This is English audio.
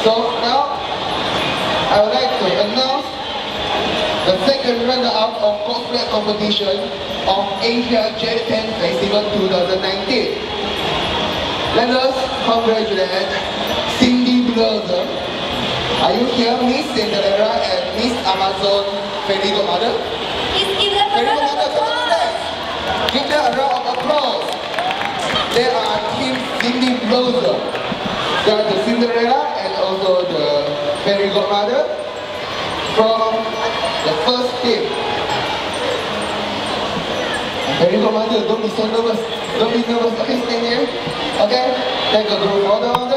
So now, I would like to announce the second runner-up of cosplay competition of Asia J10 Festival 2019. Let us congratulate Cindy Blossom. Are you here, Miss Cinderella and Miss Amazon Fairy Godmother? Please give them a round of applause. Give them a round of applause. They are Team Cindy Blossom. They are the Cinderella and also the Fairy Godmother from the first team. Fairy Godmother, don't be so nervous. Don't be nervous. Okay, stay here. Okay, take a group photo.